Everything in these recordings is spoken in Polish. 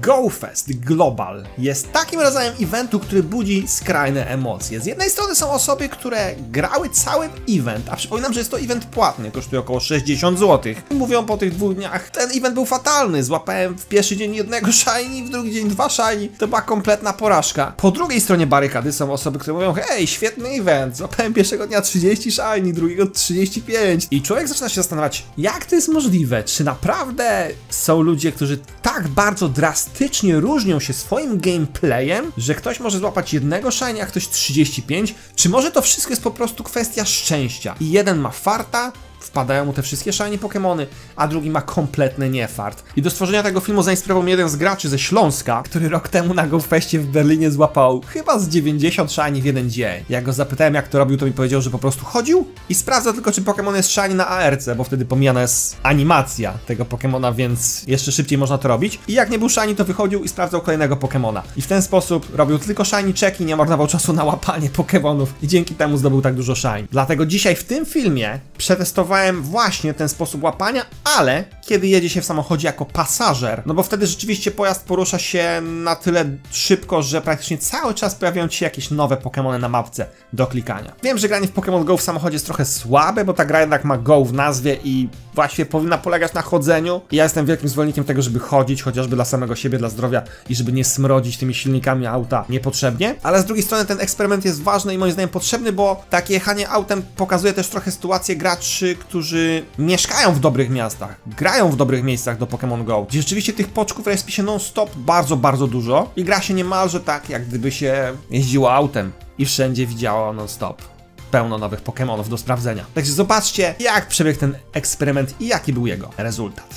GoFest Global jest takim rodzajem eventu, który budzi skrajne emocje. Z jednej strony są osoby, które grały cały event, a przypominam, że jest to event płatny, kosztuje około 60 zł. Mówią po tych 2 dniach, ten event był fatalny, złapałem w pierwszy dzień jednego shiny, w drugi dzień 2 shiny, to była kompletna porażka. Po drugiej stronie barykady są osoby, które mówią, hej, świetny event, złapałem pierwszego dnia 30 shiny, drugiego 35. I człowiek zaczyna się zastanawiać, jak to jest możliwe, czy naprawdę są ludzie, którzy tak bardzo drastycznie różnią się swoim gameplayem, że ktoś może złapać jednego shiny, a ktoś 35? Czy może to wszystko jest po prostu kwestia szczęścia? I jeden ma farta, wpadają mu te wszystkie shiny Pokemony, a drugi ma kompletny niefart. I do stworzenia tego filmu zainspirował mnie jeden z graczy ze Śląska, który rok temu na GoFestie w Berlinie złapał chyba z 90 shiny w jeden dzień. Jak go zapytałem, jak to robił, to mi powiedział, że po prostu chodził i sprawdzał tylko, czy Pokemon jest shiny na ARC, bo wtedy pomijana jest animacja tego Pokemona, więc jeszcze szybciej można to robić. I jak nie był shiny, to wychodził i sprawdzał kolejnego Pokemona. I w ten sposób robił tylko shiny checki, nie marnował czasu na łapanie Pokemonów i dzięki temu zdobył tak dużo shiny. Dlatego dzisiaj w tym filmie przetestowałem właśnie ten sposób łapania, ale kiedy jedzie się w samochodzie jako pasażer, no bo wtedy rzeczywiście pojazd porusza się na tyle szybko, że praktycznie cały czas pojawiają ci się jakieś nowe Pokemony na mapce do klikania. Wiem, że granie w Pokémon Go w samochodzie jest trochę słabe, bo ta gra jednak ma Go w nazwie i właściwie powinna polegać na chodzeniu. I ja jestem wielkim zwolennikiem tego, żeby chodzić, chociażby dla samego siebie, dla zdrowia i żeby nie smrodzić tymi silnikami auta niepotrzebnie. Ale z drugiej strony ten eksperyment jest ważny i moim zdaniem potrzebny, bo takie jechanie autem pokazuje też trochę sytuację graczy, którzy mieszkają w dobrych miastach, grają w dobrych miejscach do Pokémon Go, gdzie rzeczywiście tych poczków respi się non-stop bardzo dużo i gra się niemalże tak, jak gdyby się jeździło autem i wszędzie widziało non-stop pełno nowych Pokémonów do sprawdzenia. Także zobaczcie, jak przebiegł ten eksperyment i jaki był jego rezultat.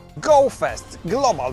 GoFest Global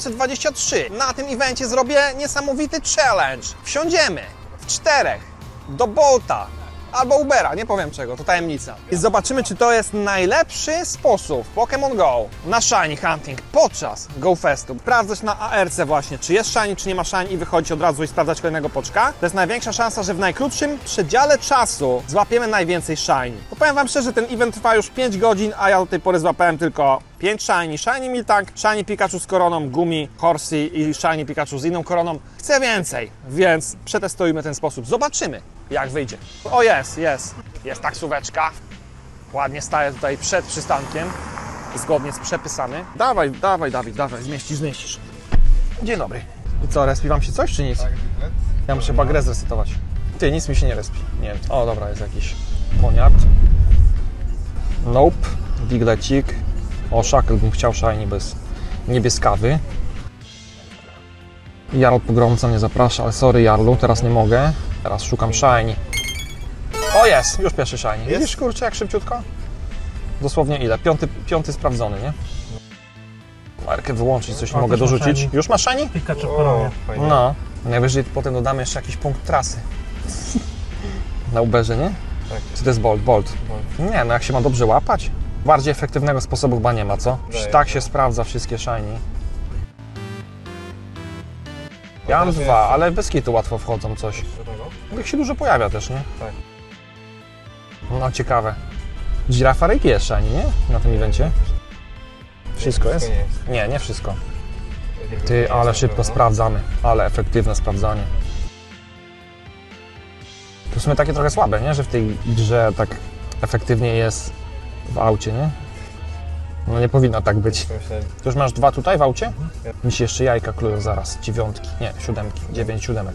2023. Na tym evencie zrobię niesamowity challenge. Wsiądziemy w 4 do Bolta albo Ubera, nie powiem czego, to tajemnica. I zobaczymy, czy to jest najlepszy sposób w Pokémon Go na shiny hunting podczas GoFestu. Sprawdzać na ARC właśnie, czy jest shiny, czy nie ma shiny i wychodzić od razu i sprawdzać kolejnego poczka. To jest największa szansa, że w najkrótszym przedziale czasu złapiemy najwięcej shiny. Bo powiem wam szczerze, ten event trwa już 5 godzin, a ja do tej pory złapałem tylko 5 shiny. Shiny Miltank, shiny Pikachu z koroną, Gumi, Horsey i shiny Pikachu z inną koroną. Chcę więcej, więc przetestujmy ten sposób. Zobaczymy, jak wyjdzie. O, jest taksóweczka. Ładnie staje tutaj przed przystankiem, zgodnie z przepisami. Dawaj, Dawid, zmieścisz. Dzień dobry. I co, respi wam się coś, czy nic? Ja muszę chyba grę zresetować. Ty, nic mi się nie respi. Nie. O, dobra, jest jakiś koniard. Nope. Wiglecik. O, Shackle bym chciał shiny bez niebieskawy. Jarl Pogromca mnie zaprasza, ale sorry Jarlu, teraz nie mogę. Teraz szukam shiny. O, jest! Już pierwszy shiny. Widzisz, kurczę, jak szybciutko? Dosłownie ile? Piąty sprawdzony, nie? Markę wyłączyć, coś nie mogę dorzucić. Shiny. Już masz shiny? Pikachu w koronie. No. Najwyżej potem dodamy jeszcze jakiś punkt trasy. Na Uberze, nie? Tak. Czy to jest Bolt? Nie, no jak się ma dobrze łapać. Bardziej efektywnego sposobu chyba nie ma, co? Tak się sprawdza wszystkie shiny. Ja mam 2, ale bez kitu łatwo wchodzą coś. Jak się dużo pojawia też, nie? Tak. No ciekawe. Girafa Rake jest shiny, nie? Na tym evencie. Wszystko jest? Nie wszystko. Ty, ale szybko sprawdzamy. Ale efektywne sprawdzanie. To w sumie takie trochę słabe, nie? Że w tej grze tak efektywnie jest w aucie, nie? No nie powinno tak być. To już masz 2 tutaj w aucie? Mi się jeszcze jajka klują zaraz. 9, nie, 7, 9 siódemek.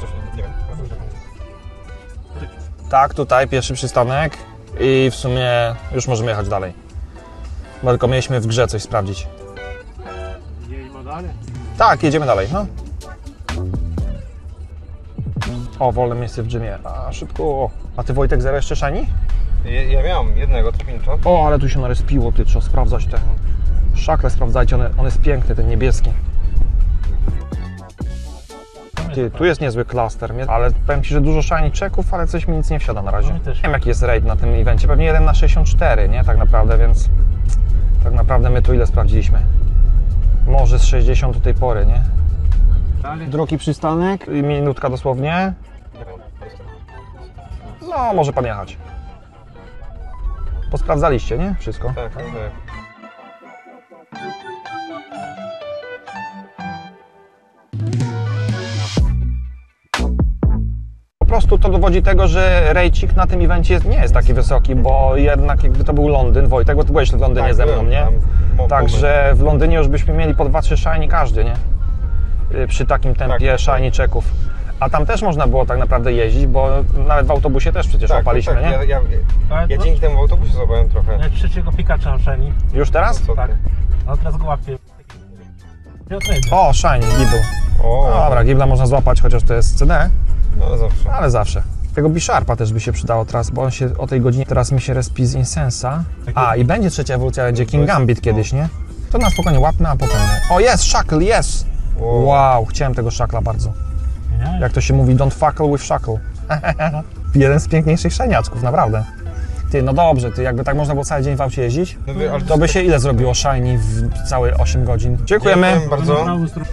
Tak, tutaj pierwszy przystanek i w sumie już możemy jechać dalej. Bo tylko mieliśmy w grze coś sprawdzić. Jedziemy dalej? Tak, jedziemy dalej, no. O, wolne miejsce w gymie. A, szybko. A ty, Wojtek, zero jeszcze shiny? Ja miałem jednego topinka. O, ale tu się narespiło, ty, trzeba sprawdzać te. Szakle sprawdzajcie, on jest piękny, ten niebieski. Ty, tu jest niezły klaster, ale powiem ci, że dużo shiny checków, ale coś mi nic nie wsiada na razie. Nie wiem, jaki jest raid na tym evencie, pewnie 1 na 64, nie? Tak naprawdę, więc tak naprawdę my tu ile sprawdziliśmy? Może z 60 do tej pory, nie? Drugi przystanek, minutka dosłownie. No, może pan jechać. Posprawdzaliście, nie? Wszystko? Tak. prostu to dowodzi tego, że rejcik na tym evencie nie jest taki wysoki, bo jednak jakby to był Londyn, Wojtek, bo ty byłeś w Londynie Tak, ze mną, byłem nie? tam. Także w Londynie już byśmy mieli po 2-3 shiny każdy, nie? Przy takim tempie Tak. shiny checków. A tam też można było tak naprawdę jeździć, bo nawet w autobusie też przecież łapaliśmy, nie? Ja dzięki temu w autobusie złapałem trochę. Ja trzeciego pikacza shiny. Już teraz? Co ty? Tak. No teraz go łapię. O, shiny, Gibble. O, Dobra, Gibbla można złapać, chociaż to jest CD, no zawsze. ale zawsze. Tego Bisharpa też by się przydało teraz, bo on się o tej godzinie teraz mi się respi z Insensa. A, i będzie trzecia ewolucja, będzie King Gambit kiedyś, nie? To na spokojnie łapmy, a potem nie. O, jest, Shackle, jest! Wow, chciałem tego Shackla bardzo. Jak to się mówi, don't fuckle with Shackle. Jeden z piękniejszych szajniaczków, naprawdę. Ty, no dobrze, ty, jakby tak można było cały dzień w aucie jeździć, to by się ile zrobiło shiny w całe 8 godzin? Dziękujemy. Dziękuję bardzo.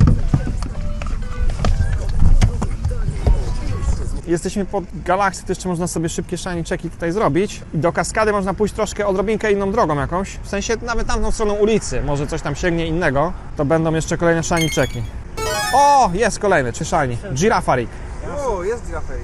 Jesteśmy pod Galaxy, to jeszcze można sobie szybkie shiny checki tutaj zrobić. I do Kaskady można pójść troszkę odrobinkę inną drogą jakąś. W sensie nawet tamtą stroną ulicy, może coś tam sięgnie innego. To będą jeszcze kolejne shiny checki. O, jest kolejny, czy shiny. Girafarik. O, jest Girafarik.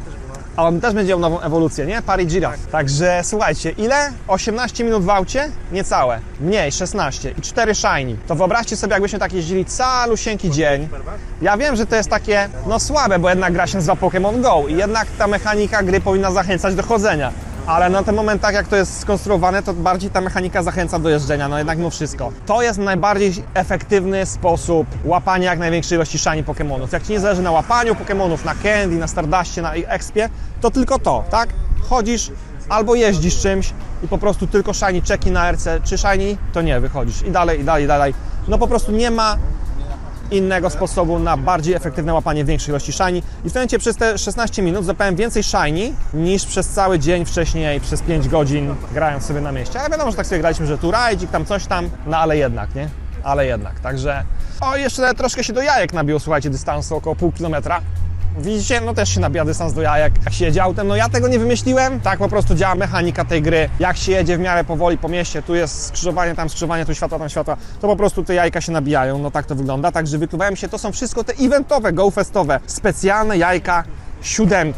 A on też będzie miał nową ewolucję, nie? Pari Giraf. Także słuchajcie, ile? 18 minut w aucie? Niecałe. Mniej, 16. I 4 shiny. To wyobraźcie sobie, jakbyśmy tak jeździli calusieńki dzień. Ja wiem, że to jest takie, no słabe, bo jednak gra się nazywa Pokémon Go i jednak ta mechanika gry powinna zachęcać do chodzenia. Ale na ten moment, tak jak to jest skonstruowane, to bardziej ta mechanika zachęca do jeżdżenia, no jednak mimo wszystko. To jest najbardziej efektywny sposób łapania jak największej ilości shiny Pokémonów. Jak Ci nie zależy na łapaniu Pokémonów, na Candy, na Stardustie, na Expie, to tylko to, tak? Chodzisz albo jeździsz czymś i po prostu tylko shiny checki na RC, czy shiny, to nie, wychodzisz i dalej, i dalej, i dalej. No po prostu nie ma innego sposobu na bardziej efektywne łapanie większej ilości shiny i w tym momencie przez te 16 minut złapałem więcej shiny niż przez cały dzień wcześniej, przez 5 godzin grając sobie na mieście. Ale wiadomo, że tak sobie graliśmy, że tu rajdzik, tam coś tam, no ale jednak, nie? Ale jednak, także... O, jeszcze troszkę się do jajek nabiło, słuchajcie, dystansu, około pół kilometra. Widzicie, no też się nabija dystans do jajek, jak się jedzie autem, no ja tego nie wymyśliłem, tak po prostu działa mechanika tej gry, jak się jedzie w miarę powoli po mieście, tu jest skrzyżowanie, tam skrzyżowanie, tu światła, tam światła, to po prostu te jajka się nabijają, no tak to wygląda, także wykluwałem się, to są wszystko te eventowe, go-festowe, specjalne jajka 7,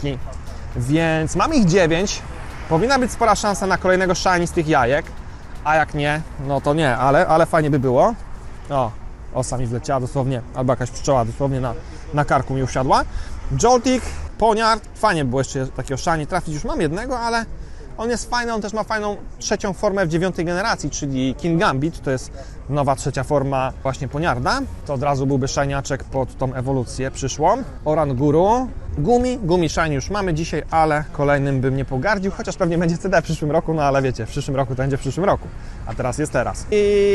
więc mam ich 9, powinna być spora szansa na kolejnego shiny z tych jajek, a jak nie, no to nie, ale fajnie by było, o, osa mi wleciała dosłownie, albo jakaś pszczoła dosłownie na karku mi usiadła. Joltik, Poniard, fajnie było jeszcze takiego shiny trafić, już mam jednego, ale on jest fajny, on też ma fajną trzecią formę w 9. generacji, czyli King Gambit, to jest nowa trzecia forma właśnie Poniarda, to od razu byłby shiniaczek pod tą ewolucję przyszłą. Oranguru, Gumi shiny już mamy dzisiaj, ale kolejnym bym nie pogardził, chociaż pewnie będzie CD w przyszłym roku, no ale wiecie, w przyszłym roku to będzie w przyszłym roku, a teraz jest teraz.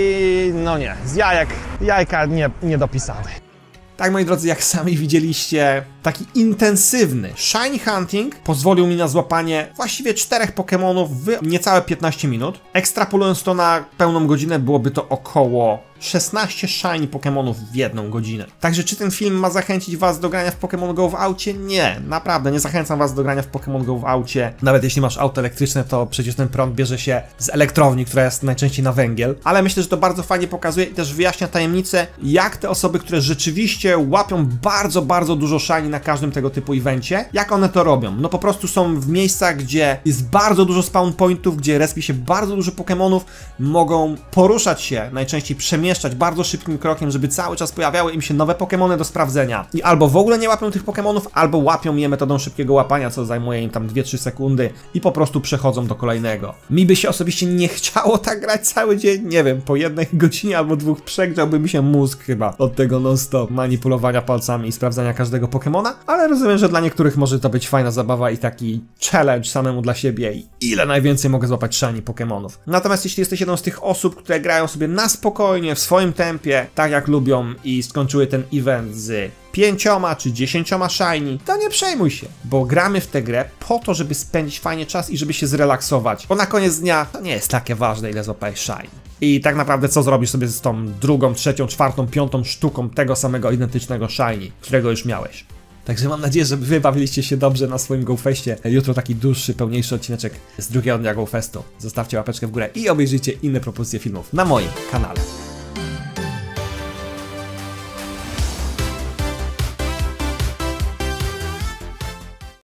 I no nie, z jajka nie dopisały. Tak, moi drodzy, jak sami widzieliście, taki intensywny shiny hunting pozwolił mi na złapanie właściwie 4 Pokémonów w niecałe 15 minut. Ekstrapolując to na pełną godzinę, byłoby to około 16 shiny Pokémonów w 1 godzinę. Także czy ten film ma zachęcić Was do grania w Pokémon Go w aucie? Nie, naprawdę nie zachęcam Was do grania w Pokémon Go w aucie. Nawet jeśli masz auto elektryczne, to przecież ten prąd bierze się z elektrowni, która jest najczęściej na węgiel. Ale myślę, że to bardzo fajnie pokazuje i też wyjaśnia tajemnicę, jak te osoby, które rzeczywiście łapią bardzo, bardzo dużo shiny na każdym tego typu evencie, jak one to robią. No po prostu są w miejscach, gdzie jest bardzo dużo spawn pointów, gdzie respi się bardzo dużo Pokémonów, mogą poruszać się, najczęściej przemieszczać bardzo szybkim krokiem, żeby cały czas pojawiały im się nowe Pokémony do sprawdzenia. I albo w ogóle nie łapią tych Pokémonów, albo łapią je metodą szybkiego łapania, co zajmuje im tam 2-3 sekundy i po prostu przechodzą do kolejnego. Mi by się osobiście nie chciało tak grać cały dzień, nie wiem, po 1 godzinie albo 2 przegrzałby mi się mózg chyba od tego non-stop manipulowania palcami i sprawdzania każdego Pokémona, ale rozumiem, że dla niektórych może to być fajna zabawa i taki challenge samemu dla siebie i ile najwięcej mogę złapać shiny Pokémonów. Natomiast jeśli jesteś jedną z tych osób, które grają sobie na spokojnie, w swoim tempie, tak jak lubią i skończyły ten event z 5 czy 10 shiny, to nie przejmuj się, bo gramy w tę grę po to, żeby spędzić fajnie czas i żeby się zrelaksować, bo na koniec dnia to nie jest takie ważne, ile złapałeś shiny. I tak naprawdę co zrobisz sobie z tą 2., 3., 4., 5. sztuką tego samego identycznego shiny, którego już miałeś. Także mam nadzieję, że wy bawiliście się dobrze na swoim GoFestie. Jutro taki dłuższy, pełniejszy odcineczek z drugiego dnia GoFestu. Zostawcie łapeczkę w górę i obejrzyjcie inne propozycje filmów na moim kanale.